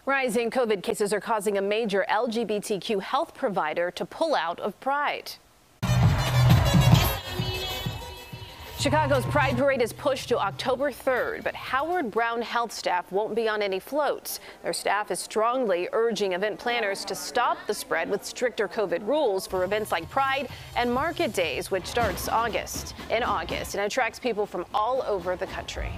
Rising COVID cases are causing a major LGBTQ health provider to pull out of Pride. Chicago's Pride Parade is pushed to October 3rd, but Howard Brown Health staff won't be on any floats. Their staff is strongly urging event planners to stop the spread with stricter COVID rules for events like Pride and Market Days, which starts in August and attracts people from all over the country.